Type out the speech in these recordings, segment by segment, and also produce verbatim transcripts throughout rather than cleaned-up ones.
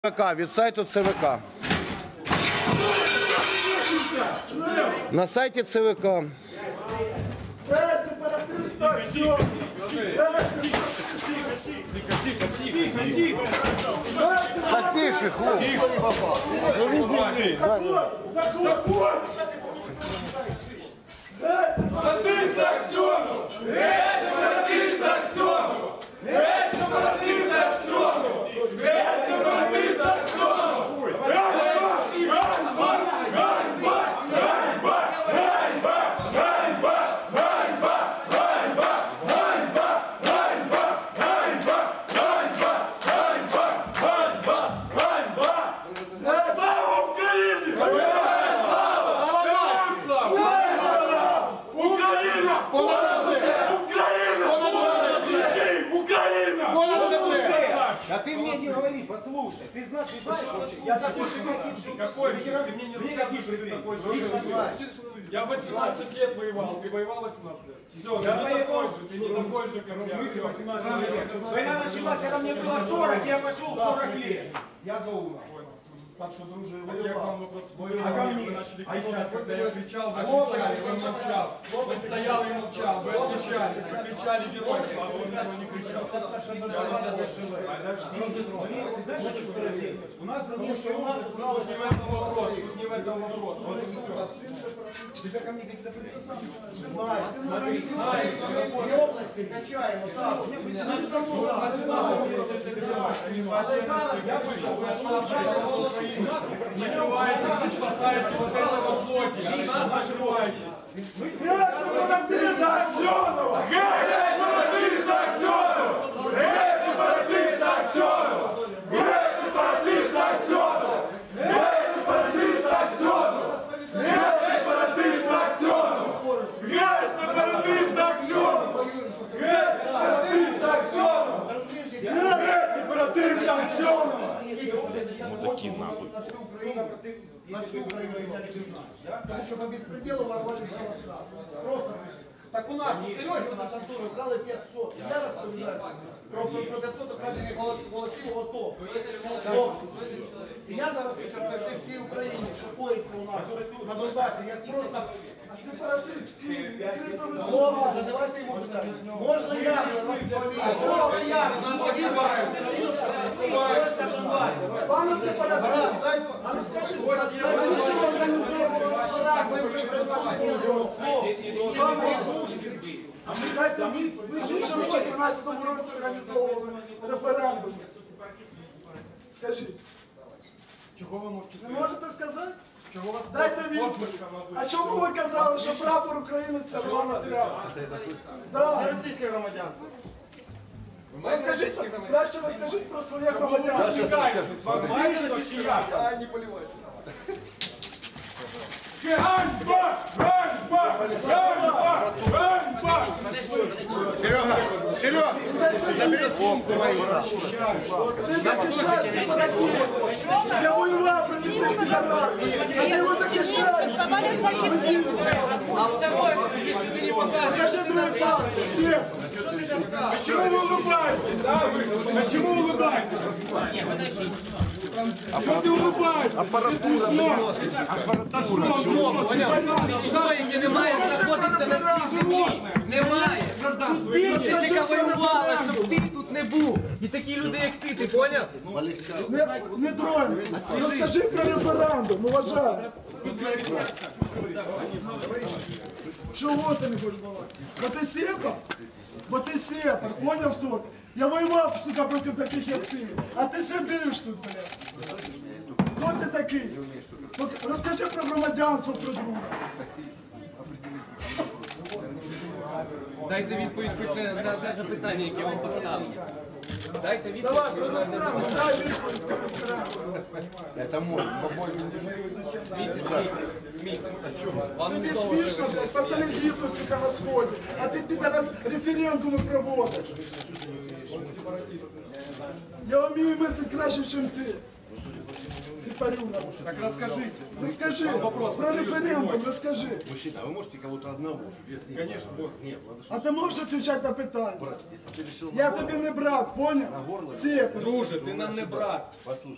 ЦВК, від сайту ЦВК. На сайті ЦВК. Так тише, хлопці. Сепаратист Аксьонов! Геть сепаратист Аксьонов! Геть сепаратист Аксьонов! Геть сепаратист Аксьонов! Ганьба! Ганьба! Ганьба! Ганьба! Ганьба! Ганьба! Ганьба! Ганьба! Ганьба! Ганьба! Ганьба! Ганьба! Ганьба! Ганьба! Ганьба! Слава Україні! Україна! Україна! Україна! А ты мне не говори, послушай, ты знать не знаешь, я такой же, как и ты. Какой же? Ты мне не расскажешь, что ты такой же. Я восемнадцать лет воевал, ты воевал восемнадцать лет. Все, ты не такой же, ты не такой же, как я. Все. Война началась, когда мне было сорок, я пошел сорок лет. Я за умер. Так что, друже, Так я к вам вопрос. А ко Вы мне? начали А кричать, я- когда я кричал, вы кричали, вы молчал. Вы стоял и молчал, вы отвечали, вы кричали герой, а он его не кричал. Я вас обошел. У нас Потому что у нас тут не в этом вопрос, тут не в этом вопрос. Вот и все. Тебя ко мне какие-то претензии? Смотри, знаете, З області качаємо. я пришел, нашла Украину. Накрываете, вы спасаете вот этого злодея, а нас закрываете. Сепаратист Аксьонова! Геть сепаратист Аксьонова! Геть сепаратист Аксьонова! Геть сепаратист Аксьонова! Геть сепаратист Аксьонова! Геть сепаратист Аксьонова! Геть сепаратист Аксьонова! Геть сепаратист Аксьонова! Геть сепаратист Аксьонова! Такі нахуй. На всю Україну. На всю Україну взяли девятнадцать. Тому що по безпределу воровали всі лоса. Просто. Так у нас, серйозно, на Сантуру вкрали п'ятсот. Я розповідаю про, про, про п'ятсот окрадених голосів ГОТО. І я зараз хочу спасти всій Україні, що коїться у нас на Донбасі. Як просто... А сепаратист в Києві, Слова, задавайте йому питання. Можна я розповім? Можна я розповім? Пане сепаратист, а ну скажи, ви що організовували ми присутствували? А ми дайте мені, ви ж ще в чотирнадцятому році організовували референдум. Скажіть, Чого ви мовчите? не можете сказати? Чого вас Дайте відповідь. посмішка на А чому ви казали, що прапор України це рвана тряпка? Да. російське громадянство? Розкажіть, краще розкажіть про своє громадянство. Вам вигідно чи як? А, не поливайте. Ганьба! Ганьба! Ганьба! Ганьба! Серега, Серега, забери сумку мою. Ти захищаєш сепаратизм. Я воював проти цих федерацій. А ти його захищаєш. А второе, если ты не покажешь, Покажи другий палець. Всі. Почему вы улыбаетесь, а вы? Почему улыбаетесь? Что ты улыбаешься? Аппаратура. ніхто, яке не має знаходитися на цій землі. Немає. Більшість, яка воювала, щоб ти тут не був. І такі люди, як ти, ти поняв? Не, не тронь. Розкажи про референдум, уважаю. Чого ти не хочеш балакати? Бо ти сепар? Бо ти сепар, поняв тут? Я воював, сука, проти таких, як ти. А ти сидиш тут, блядь. Хто ти такий? От розкажи про громадянство, про друга. Дайте відповідь хоч на, на, на запитання, яке вам поставили. Дайте відповідь Давай, хоч на, на запитання. дай відповідь про референдум. Это мой, по-моему, Смійте, смійте, смійте. Вам Тобі не того, смішно, блядь, пацани гибнуть, сука, на сході. А ти підарас референдуми проводиш. Я вмію мислити краще, ніж ти. Сепарюна. Так расскажите. Розкажи, про референдум розкажи. Мужчина, а вы можете кого-то одного, чтобы я с ним... Конечно, вот. Нет, ладно, что... А ти можеш відповідати на питання? Брат, если ты решил... Я на тобі горло- не брат, На поняв? горло... Сепар. Друже, ти нам не брат. Послушай,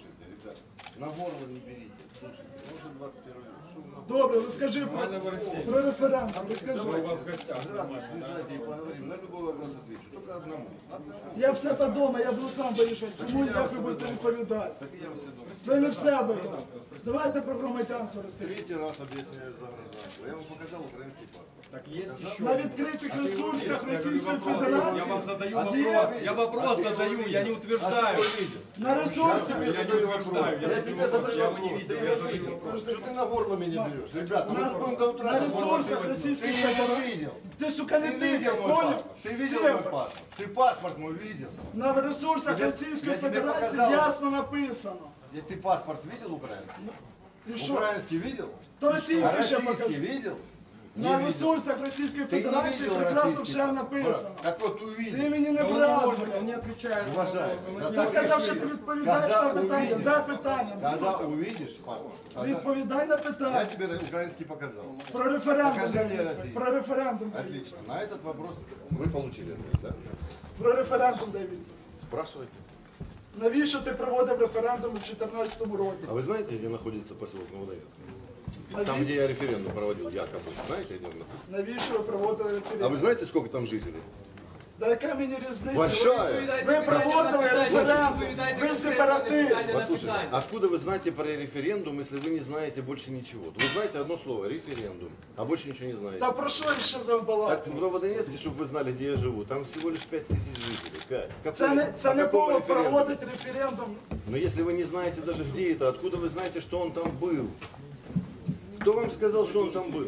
ребят, на горло не берите. Слушайте, может двадцать первый век. Шум на Добре, розкажи про, про референдум, розкажи. У вас в гостях. Приезжайте и поговорим. На любой вопрос отвечу. Только одному. Одному. Я в себе вдома, я буду сам вирішувати, кому і як ви будете відповідати. Так я все думаю. Ви не в себе вдома. Давайте про громадянство розкажіть. Третий раз объясняю за гражданство. Я вам показал украинский паспорт. Так есть еще. На відкритих ресурсах Російської Я Федерації, вам задаю А є- вопрос. Я вопрос задаю, я не утверждаю. на ресурсах, Я Я тебе не задаю утверждаю, вопрос. я Я задаю тебе вопрос, задаю я его не вопрос. видел, Ты я его задаю видел. вопрос. Что ты на горло меня берешь? Ребята, мы на, будем до утра. на разговаривать. ресурсах Ты Російської его Федерації. видел. Ти, сука, не Ты ти, видел мой поняв? паспорт? Ты видел Всі- мой паспорт? Ты паспорт мой видел? На ресурсах Я- Російської я тебе Федерації показав. ясно написано. И ты паспорт видел украинский? І що? Украинский видел? То А російський ще российский покажи. видел? Не На видел. ресурсах Російської Ты не Федерації видел прекрасно российский все паспорт? написано. Так вот Ти увидел. мені не Он брат, может, бля. он не отвечает. на Уважаю. вопросы. Да, Ти да, сказав, що увидишь. ти відповідаєш Когда на питання. увидишь. Дай питання. Когда увидишь паспорт, тогда Відповідай на я питання. тебе украинский показал. Про референдум. Покажи дай мені мені. російський. Про референдум. дай відповідь. Отлично. На этот вопрос вы получили ответ, да? Про референдум, дай відповідь. Спрашивайте. Навіщо ти проводив референдум у дві тисячі чотирнадцятому році? А вы знаете, где находится поселок Новодонецк? Там, Наві- где я референдум проводил, якобы. Знаете, где он находится? Навіщо ви проводили А вы референдум? знаете, сколько там жителей? Да яка мені різниця? Большая. Ви проводили референдум, ви сепаратист. Послушайте, откуда вы знаете про референдум, если вы не знаете больше ничего? Вы знаете одно слово – референдум, а больше ничего не знаете. Та про що ще за балак? Так в Новодонецке, чтобы вы знали, где я живу, там всего лишь пять тысяч жителей. пять. Какой- Це не, це о не каком повод референдуме? проводити референдум. Но если вы не знаете даже, где это, откуда вы знаете, что он там был? Кто вам сказал, что он там был?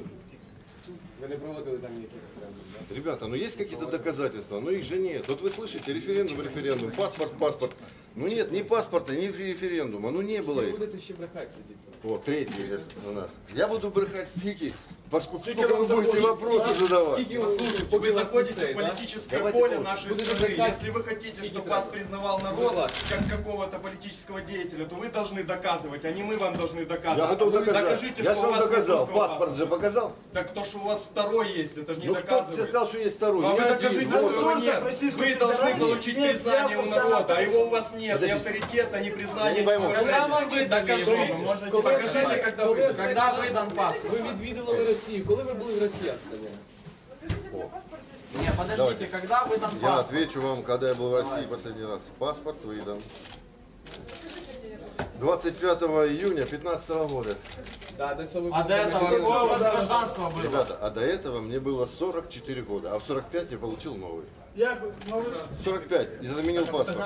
Ребята, ну есть какие-то доказательства, но их же нет. Вот вы слышите, референдум, референдум, паспорт, паспорт. Ну нет, ни паспорта, ни референдума, ну не было их. Будете ще брехати сидіти. Вот, третий это у нас. Я буду брехать стики, поскольку Скільки сколько вам вы будете заплатить? вопросы задавать. Скільки ви Послушайте, слушаєте, вы заходите в да? политическое Давайте поле получше. нашей Будете страны. брехать. Если вы хотите, чтобы Скільки вас треба? признавал народ как какого-то политического деятеля, то вы должны доказывать, а не мы вам должны доказывать. Я готов Вы доказать. Докажите, Я что же у вам вас доказал. французского Паспорт паспорта. же показал. Так то, что у вас второй есть, это же не Ну кто тебе доказывает. сказал, что есть второй? А Не вы один, докажите, вот. что его Ресурсах нет. Российской Вы должны Федерации получить есть признание у ясно народа, а его у написано. вас нет. Ни авторитета, ни признания. Я не пойму. ни Когда уважения. Докажите. Покажите, когда вы. Когда видан паспорт? Ви відвідували Росію. Коли ви були в Росії останній раз? Не, подождите, когда вы там Я паспорт? отвечу вам, когда я был в России последний раз. Паспорт выдан. двадцать пятого июня две тысячи пятнадцатого года. Да, до цього ви А були до этого на какое у вас гражданство было? Ребята, а до этого мне было сорок четыре года, а в сорок пять я получил новый. Як ви? Ну, ви- сорок пять, я заменил паспорт.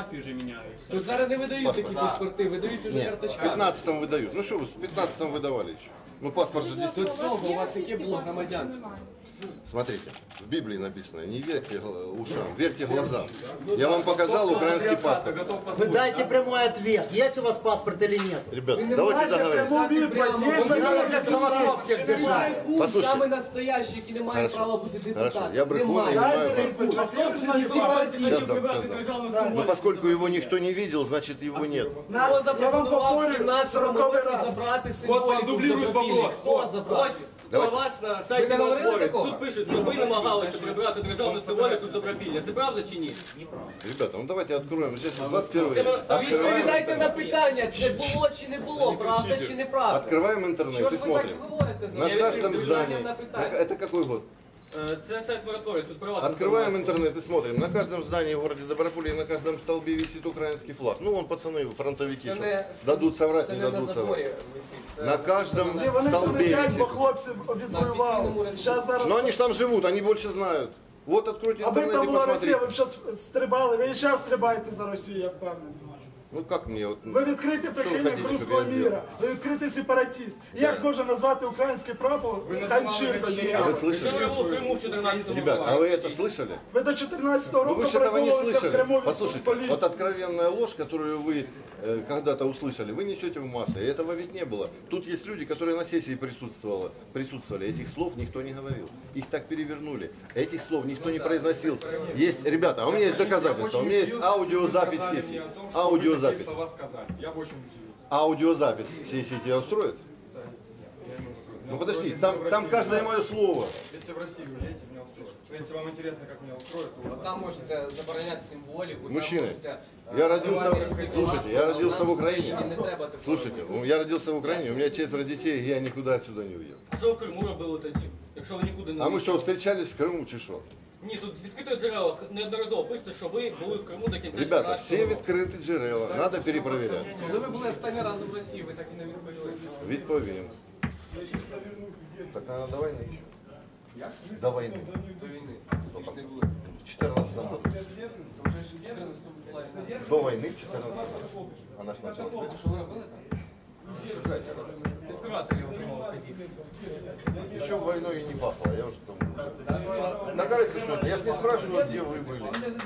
То зараз не видають Паспорт. такі паспорти, видають уже Нет, в карточками. пятнадцатом выдают. Ну что вы, в пятнадцатом выдавали еще. Ну паспорт же До действительно. цього у вас яке було громадянство? Смотрите, в Библии написано, не верьте гла- ушам, верьте глазам. Я вам показал украинский паспорт. Готов Вы послушать. дайте прямой ответ, есть у вас паспорт или нет. Ребят, не давайте Дайте договоримся. пряму відповідь, є Не ви надо как колокол всех держать. Послушайте. Саме настоящий, який не має Хорошо. права бути депутатом. Хорошо, я брехун, Немає. я не Дайте маю відповідь, у вас є російський паспорт? Сейчас дам, сейчас дам. Но поскольку его никто не видел, значит его нет. На- Хто Я вам запропонував в повторюю сімнадцятому сороковий році раз. забрати Вот вам символіку дублирует Добропілля? вопрос. Хто забрав? Давайте. У вас на Ви сайті не говорили «Науковець» такого? тут пишуть, що ви намагалися прибрати державну символіку з Добропілля. Це правда чи ні? Ребята, ну давайте откроем. Здесь двадцать первый Це век. Открываем Відповідайте на интернет. питання, це було чи не було, правда чи неправда. Открываем интернет Що и ж ви так смотрим. говорите за На мене? каждом Відповідання здании. на на- питання. Это какой год? Е, Це сайт мораторію, тут про вас Открываем інформація. интернет и смотрим. На каждом здании в городе Доброполе и на каждом столбе висит украинский флаг. Ну, вон пацаны, фронтовики, Це что не- дадут соврать, Це не не на дадут заборі соврать. висить. це На каждом Ні, вони столбе помічають, бо висит. хлопці відвоювали. Зараз, зараз. Но они же там живут, они больше знают. Вот откройте Аби интернет там и була Росія, посмотрите. ви б зараз стрибали, ви і зараз стрибаєте за Росію, я впевнений. Ну как мне вот... Ви відкритий Що ви прихильник хотіли, щоб руського я зробив? міра, ви відкритий сепаратист. Як можна назвати український прапор ганчіркою? А вы дірявою? Що слышали? ви були в Криму в чотирнадцятому Ребята, а році? вы это слышали? Ви до чотирнадцятого Ну, року вы же этого не переховувалися в Криму слышали. від Послушайте, поліції. вот откровенная ложь, которую вы э, когда-то услышали, вы несете в массы. И этого ведь не было. Тут есть люди, которые на сессии присутствовали. присутствовали. Этих слов никто не говорил. Их так перевернули. Этих слов никто не произносил. Есть, ребята, а у меня есть доказательства. У меня есть аудиозапись сессии. Аудиозапись. Слова сказали. Я бы очень удивился. Аудиозапись сессии тебя устроит? меня Ну подожди, устроит. там, Если вы в там Россию каждое уедете- мое слово. Если в Россию уедете, меня устроит. Но если вам интересно, как меня устроят, то вот Там можете забороняти символіку, там Мужчины, можете... я е, родился, називати різних слушайте, я класів, а у родился нас в Украине. Україні не треба такого Слушайте, робити. ну, я родился в Украине, у меня четверо детей, и я никуда отсюда не уехал. А що в Криму робили тоді? Якщо ви нікуди не А мы уїхали? что, встречались в Крыму, чи що? Ні, тут відкрито джерела неодноразово пишете, що ви були в Криму до кінця Ребята, чотирнадцятого все року. відкриті джерела, треба перепроверяти. Коли ви були останній раз в Росії, ви так і не відповіли. Відповім. Так надо до війни ще. До війни. До війни. Ви ж не були. В чотирнадцятому году. То вже ж в чотирнадцятому була війна. До війни в чотирнадцятому году. Вона ж почалась. Що ви робили там? Куратор його отримав вказівки. Еще войной и не пахло, я уже там... Да кажется, что это? Я ж не спрашиваю, где вы были.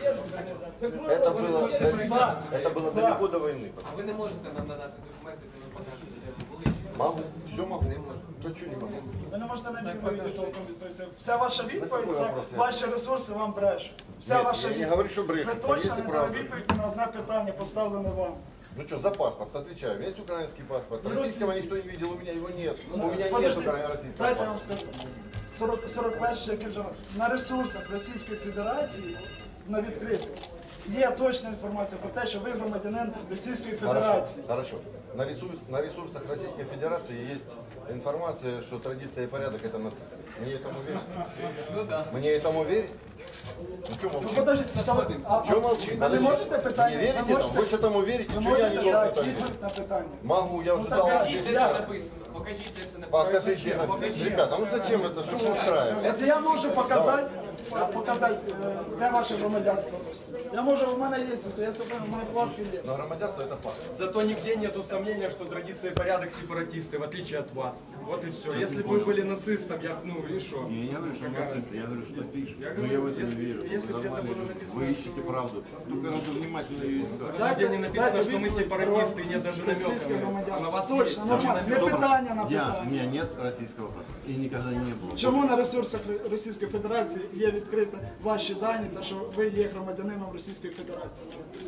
Это было, это было далеко до войны. А ви не можете нам надати документи, де ви покажете, де ви були? чи- Могу, все могу. Не можете. То что не могу? Ви не можете на відповіді толком відповісти. Вся ваша відповідь це вопрос я- ваші ресурси вам брешуть. Вся Ні, ваша я не відповідь. говорю, що брешуть. Ви точно Є не правда. дали відповідь на одне питання, поставлене вам. Ну что, за паспорт, отвечаю. У меня есть украинский паспорт. Российского никто не видел, у меня его нет. У меня нет Подожди, российского дайте я вам паспорта. скажу. сорок, сорок перший, який вже раз. На ресурсах Російської Федерації на відкритих є точна інформація про те, що ви громадянин Російської Хорошо, Федерації. хорошо. На, ресурс, на ресурсах Российской Федерации есть информация, что традиция и порядок это нацисты. Мне этому верить? Ну так. Мне этому верить? Ну что Ну, молчим? подожди, та ви- а- Чего а молчим? Ви не Подожди. можете питання? Не верите ви этому? Вы же этому верите? ви Чего я не можете должен дати это верить? відповідь на питання? Могу, я уже Ну, дал так Покажіть, ответ. де це написано. Покажіть, де це написано. Покажите это. Покажіть. Ребята, ну зачем это? Что вы устраиваете? Це я можу показати, показати, е, де ваше громадянство. Я можу, у мене є, все, я себе, у мене вкладки є. Но громадянство это паспорт. Зато нигде нету сомнения, что традиция и порядок сепаратисты, в отличие от вас. Вот и все. Если бы вы были нацистом, я, ну и что? Не, я говорю, что нацисты, я говорю, что пишут. Я Но говорю, я в это если- не верю. если Вы где-то нормальные было люди. написано, Вы ищете правду. Только надо внимательно ее искать. Нигде не написано, Дайте что мы відповідь сепаратисты, про и нет даже намека. російське на это. А на громадянство. вас Точно, есть. нормально. Не питання на Я, у питання. меня нет российского паспорта. И никогда не было. Чому на ресурсах Російської Федерації є відкриті ваші дані, та що ви є громадянином Російської Федерації?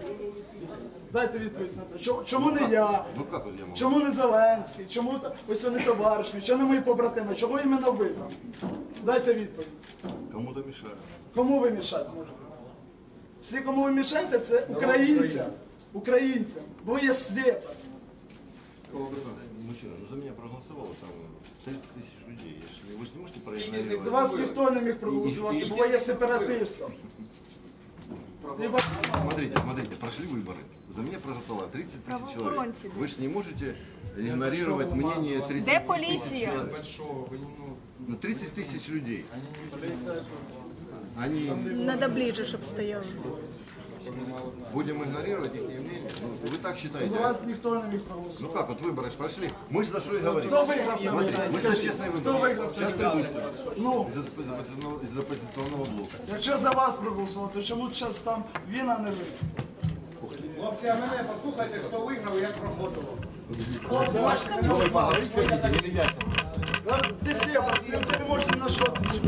Дайте відповідь на це. Чому, чому не я? Ну как вот я могу? Чому не Зеленський? Чому та- ось вони товариш мій? Чому не мої побратими? Чому іменно ви там? Дайте відповідь. Кому-то мешаю. Кому ви мішати можете? Всі, кому ви мішаєте, це українцям. Українцям. Бо ви є сепар. Мужчина, ну за меня проголосовало там тридцать тысяч людей. Я ж- Вы же не можете Скільки з них проигнорировать. За вас ніхто не міг проголосувати, бо ви є сепаратистом. І вас- Смотрите, смотрите, прошли выборы. За меня проголосовало тридцать тысяч человек. Правоохоронці. Вы же не можете игнорировать мнение тридцать Де тысяч поліція? человек. Большого, вы не, ну, Ну, тридцать тысяч людей. Они, Надо ближе, щоб стояли. будем игнорировать их мнение? Ну, вы так считаете? За а? вас ніхто не міг Ну проголосувати. как, вот выборы ж прошли. Мы же за что и говорим. Хто виграв на Смотри, виборах? мы за Скажіть, честные хто выборы. виграв Сейчас на ты виборах? выступишь. Ну, Из, оппозиционного- из оппозиционного блока. якщо за вас проголосували, то чому зараз там він, а не ви? Хлопці, а мене послухайте, хто виграв і як проходило. Ну, вы поговорить хотите или яйца? Ти сепар, ти ти не можеш ні на що відповісти.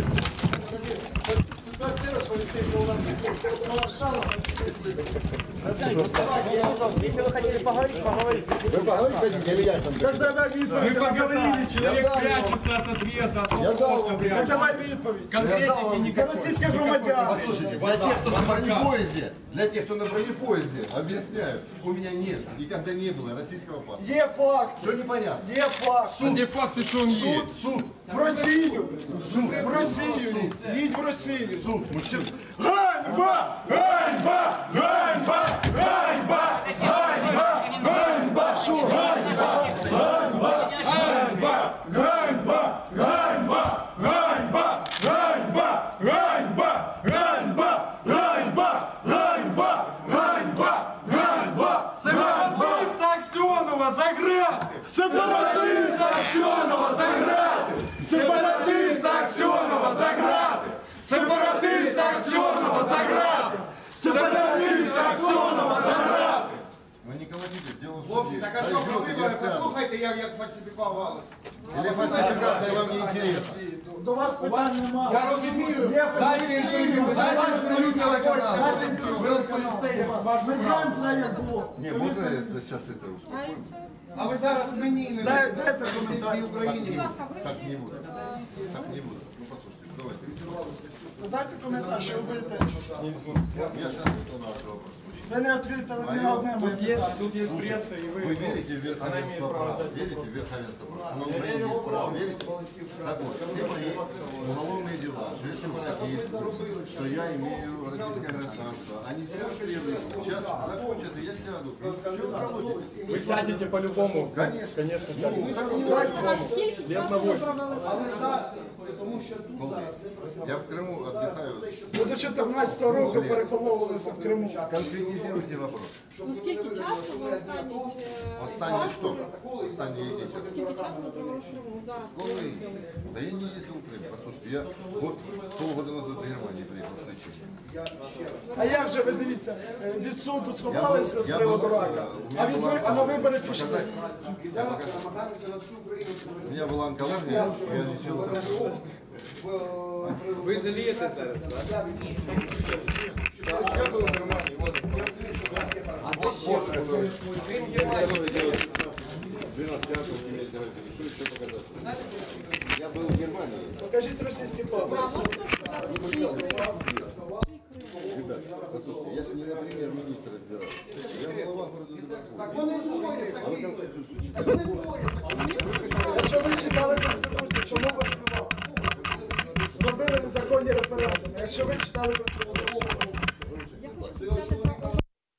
Вы поговорить хотите или яйца? Давай Мы відповідь. поговорили, человек Я дал вам- прячется от ответа, от Я дал вопроса вам- прячется. Давай відповідь. Я дал Конкретики вам- Це никакой. російське громадян. Послушайте, для тех, кто на бронепоезде, для тех, кто на бронепоезде, объясняю, у меня нет, никогда не было российского паспорта. Є факт. Что непонятно? Є факт. А где факты, что он есть? Суд, В Росію. В Росію. Їдь в Росію. суд, мужчина. Ганьба! Ганьба! Ганьба! Ганьба! Ганьба! Ганьба! Що? Ганьба! Ганьба! Ганьба! Ганьба! Ганьба! Ганьба! Ганьба! Ганьба! Ганьба! Ганьба! Ганьба! Ганьба! Ганьба! Сепаратиста Аксенова заграти! Сепаратиста Аксьонова заграти! Сепаратиста Аксьонова заграти! Сепаратиста Аксьонова заграти! Сепаратиста Аксьонова заграти! Вы не колотите, дело в Хлопці, так а що про вибори? Послухайте, як, як фальсифікувалося. Или фальсификация вам не интересна? До вас питань немає. Я розумію. Дайте интервью, дайте интервью телеканалу. Вы розповісте, ваш Ми знаємо все, як було. Не, можно это сейчас это... А ви зараз мені не Дай- дайте всій коментар. Україні. Так не буду. Так не буду. Ну послушайте, давайте. Дайте коментар, що ви будете. Я сейчас ответил на ваш вопрос. Ви не відповіли ні на одне моє Тут питання. есть, тут есть пресса, и вы... Вы верите в верховенство права? Верите в верховенство права? Что на Украине есть право? Верите? Так вот, все мои уголовные дела, что я сепаратист, что я имею российское гражданство, они все расследуют. Сейчас закончат, и я сяду. Что вы колотите? Вы сядете по-любому. Конечно. Конечно, Ну, сядете. так не Скільки Лет на часу ви восемь. провели? Але за, тому що тут зараз не Я в Крыму отдыхаю. Ви до чотирнадцятого року переховувалися в Криму. Конкретизируйте вопрос. Ну скільки часу ви останні е, Останнє час? що? Останнє яке час? Скільки часу ви провели в Криму? От зараз, коли ви їздили? Да я не ездил в Крым. Послушайте, я год, полгода назад в Германии приехал с лечением. А як же ви дивіться, е, від суду сховалися з Я приводу был, рака, э, у а, меня від, была ви- а на вибори показать. пішли? Я покажу. намагаємося на всю Україну У меня была онкология, я лечился. Ви жалієте зараз, так? Я был в Германии. Вот. Который делает двенадцать театров, имеет разницу. Что еще показать? Я был в Германии. Покажіть російський паспорт. А можете сказати, чий Крим? Ребят, послушайте, я же не на премьер-министра разбираюсь. Я глава города Дубакова. Так вони двоє А вы такі. Конституцию Так читали? вони двоє такі. Мені просто цікаво. Якщо ви читали Конституцію, чому ви впливали? Зробили незаконні референдуми. Якщо ви читали Конституцію, Я хочу спитати про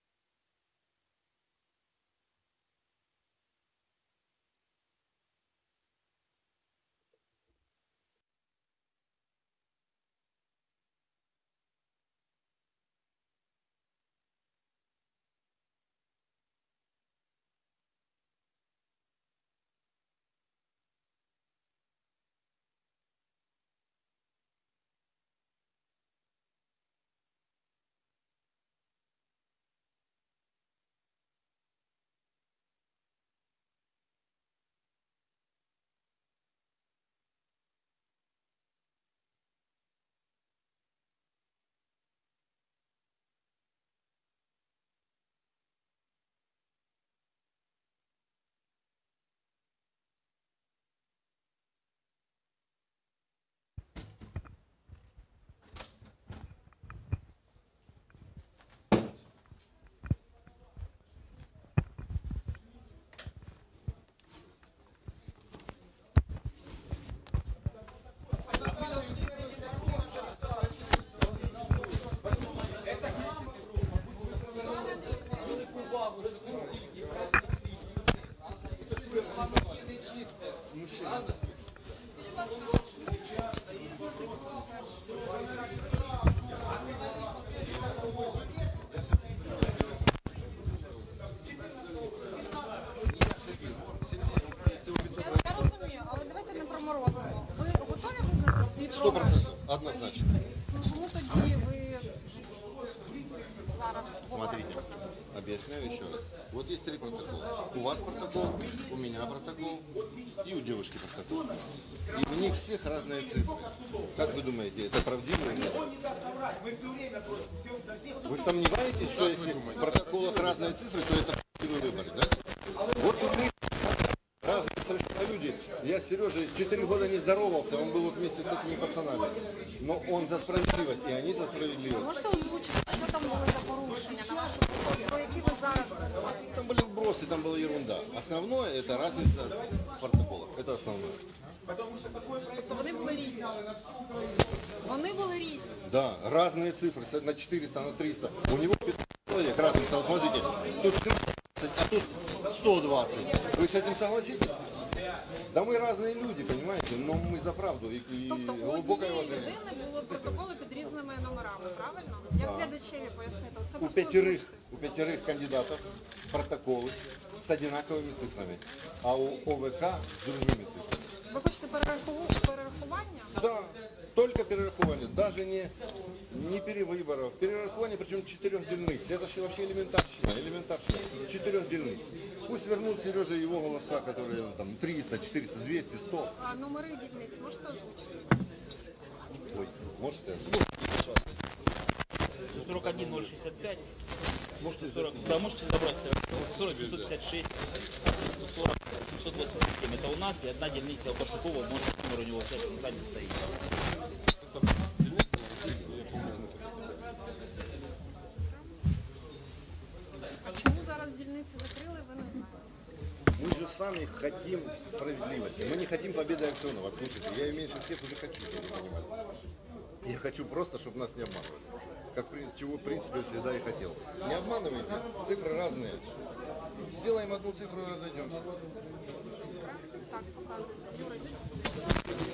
Я розумію, але давайте не про Морозово. Ви готові визнати свій Сто програш? процентов. Однозначно. Чому тоді ви зараз Смотрите, объясняю еще раз. Вот есть три протокола. У вас протокол, у меня протокол и у девушки протокол. И у них всех разные цифры. Как вы думаете, это правдиво или нет? Вы сомневаетесь, что если в протоколах разные цифры, то это правдивые выборы, да? Вот у них разные совершенно люди. Я с Сережей четыре года не здоровался, он был вот вместе с этими пацанами. Но он за справедливость, и они за справедливость. можете озвучити, що там були за порушення на вашу думку, про які ви зараз говорите? Там были вбросы, там была ерунда. Основное это разница в протоколах. Это основное. Тобто вони були різні. Вони були різні. Да, разные цифры, на четыреста, на триста. У него пятьсот человек, разница. Вот смотрите, тут тридцать, а тут сто двадцать. Вы с этим согласитесь? Да мы разные люди, понимаете, но мы за правду и, и Тобто у глубокое однієї уважение. людини були протоколи під різними номерами, правильно? Як глядачеві пояснити? Оце У просто пятерых, озвучте. у пятерых кандидатов протоколы с одинаковыми цифрами, а у ОВК с другими цифрами. Ви хочете перерахову- перерахування? Да, только перерахование, даже не, не перевыборов. Перерахование, причем четырех дельниц. Это же вообще элементарщина, элементарщина. Четырех дельниц. Пусть вернут Сереже его голоса, которые ну, там триста, четыреста, двести, сто. А номери дільниць можете озвучити? Ой, можете? сто сорок один ноль шестьдесят пять. Можете сорок, да, можете забрать сто сорок семьсот пятьдесят шесть, сто сорок семьсот восемьдесят семь. Это у нас, и одна дельница у Пашукова, может, номер у него сейчас на сайте стоит. Чому зараз дільниці закрили, ви не знаєте? Мы же сами хотим справедливости. Мы не хотим победы Аксенова. Слушайте, я ее меньше всех уже хочу, чтобы вы понимали. Я хочу просто, чтобы нас не обманывали. Как, чего, в принципе, всегда и хотел. Не обманывайте, цифры разные. Сделаем одну цифру и разойдемся. Так, показуйте. Юра, йди сюди.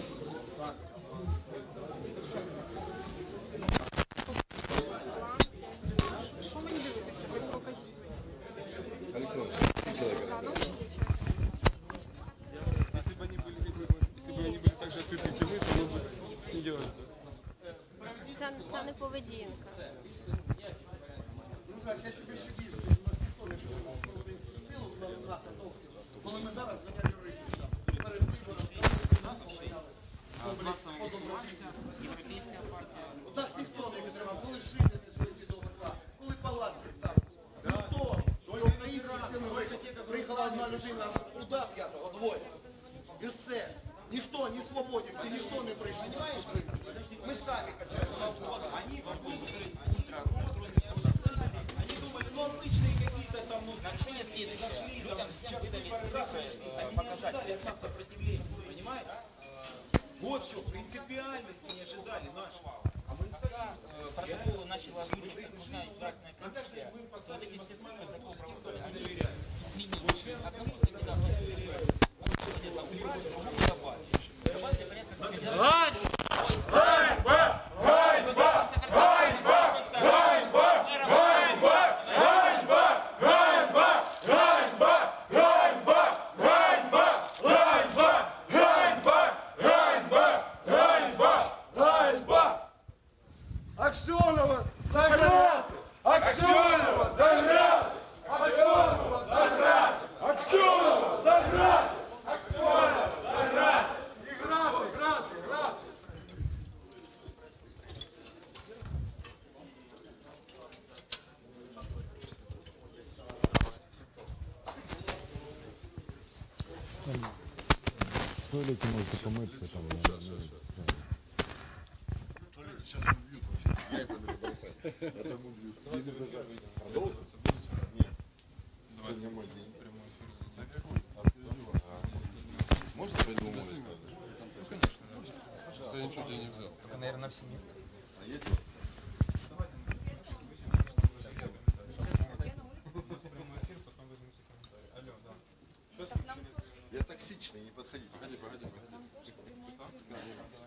Що мені дивитися? Ви покажіть. Алексей Иванович, человека А, ну, разбирается. Если бы они были, если бы они были так же открыты, как и вы, то мы бы не делали. Це, це не поведінка. Коли ми зараз ганяли рибу, перед виборами, Масова інформація, європейська партія. у нас ніхто не підтримав, коли жити не сьогодні до ВК, коли палатки ставили. Ніхто, до українських сил приїхала одна людина з уда п'ятого, двоє. І все. Ніхто, ні свободівці, ніхто не прийшов. Ми самі качаємо. Нарушение следующее. Людям всем выдали цифры, э, показатели. Вот что, принципиальности не ожидали нашего. Э, Протоколы начала озвучивать окружная избирательная комиссия, то вот эти все цифры закуплены, они изменились. Из одного кандидата он где-то убрали, другого добавили. Добавили порядка кандидатов. Аксьонова заграти! Аксьонова заграти! Аксьонова заграти! Аксьонова заграти! Аксьонова заграти! І грати, грати, грати! В туалете можете помыться там. Сейчас убьют вообще. Яйцами забросать. Это убьют. Продолжим? Нет. Сегодня мой день. Да какой? Можно пойду умоюсь? Ну конечно. Я ничего тебе не взял. Только, наверное, на все места. А есть? Я токсичный, не подходи. Погоди, погоди, погоди.